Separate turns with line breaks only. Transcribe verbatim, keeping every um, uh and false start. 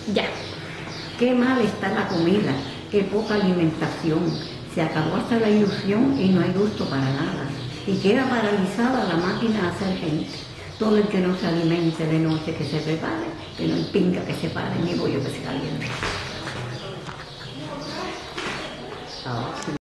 Ya. Qué mal está la comida, qué poca alimentación. Se acabó hasta la ilusión y no hay gusto para nada. Y queda paralizada la máquina de hacer gente. Todo el que no se alimente de noche que se prepare, que no hay pinga que se pare, ni bollo que se caliente.